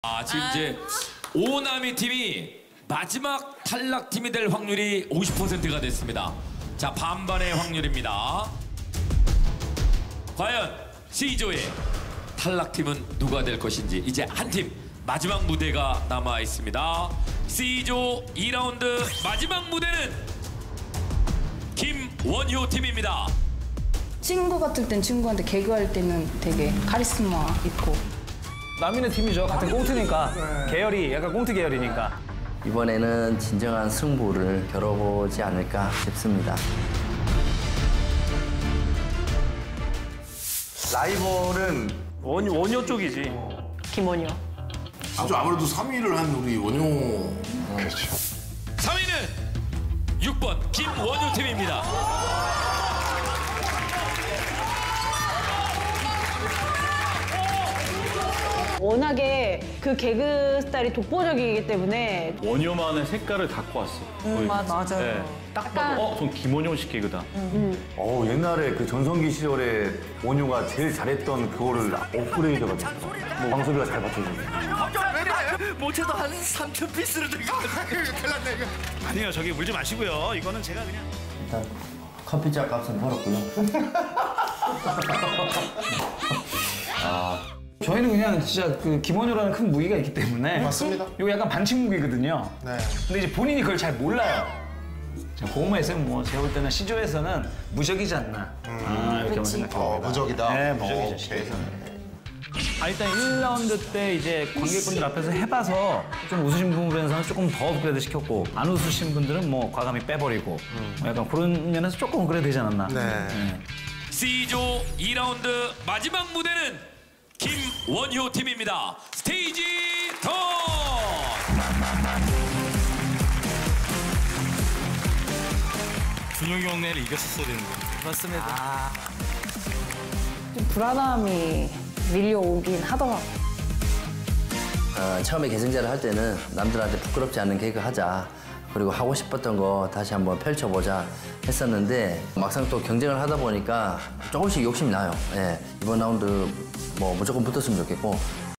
지금 이제 오나미 팀이 마지막 탈락 팀이 될 확률이 50%가 됐습니다. 자, 반반의 확률입니다. 과연 C조의 탈락 팀은 누가 될 것인지 이제 한 팀 마지막 무대가 남아 있습니다. C조 2라운드 마지막 무대는 김원효 팀입니다. 친구 같을 땐 친구한테 개그할 때는 되게 카리스마 있고. 남인의 팀이죠. 같은 꽁트니까. 계열이 약간 꽁트 계열이니까. 이번에는 진정한 승부를 겨뤄보지 않을까 싶습니다. 라이벌은 원효 쪽이지. 김원효. 아무래도 3위를 한 우리 원효. 그렇죠. 3위는 6번 김원효 팀입니다. 워낙에 그 개그 스타일이 독보적이기 때문에 원효만의 색깔을 갖고 왔어. 맞아요. 네. 딱 봐도 전 김원효 씨 개그다. 옛날에 그 전성기 시절에 원효가 제일 잘했던 그거를 업그레이드가 됐어. 광섭이가 잘 받쳐주고. 모체도 한 3천 피스를 들고 아니요, 저기 물지 마시고요. 이거는 제가 그냥. 일단 커피잔 값은 벌었고요. 저희는 그냥 진짜 그 김원효라는 큰 무기가 있기 때문에. 맞습니다. 이거 약간 반칙 무기거든요. 네. 근데 이제 본인이 그걸 잘 몰라요. 고음에서는 뭐 제가 볼 때는 C조에서는 무적이지 않나. 이렇게만 생각해요. 무적이다. 네, 무적이죠. C조에서는. 일단 1라운드 때 이제 관객분들 앞에서 해봐서 좀 웃으신 부분에서는 조금 더 업그레이드 시켰고 안 웃으신 분들은 뭐 과감히 빼버리고 약간 그런 면에서 조금 업그레이드 되지 않았나. 네. C조 2라운드 마지막 무대는 김원효 팀입니다. 스테이지 턴! 준용이 형네를 이겼었어야 되는데. 맞습니다. 좀 불안함이 밀려오긴 하더라고. 처음에 계승자를 할 때는 남들한테 부끄럽지 않은 개그 하자. 그리고 하고 싶었던 거 다시 한번 펼쳐보자 했었는데 막상 또 경쟁을 하다 보니까 조금씩 욕심이 나요. 이번 라운드 뭐 무조건 붙었으면 좋겠고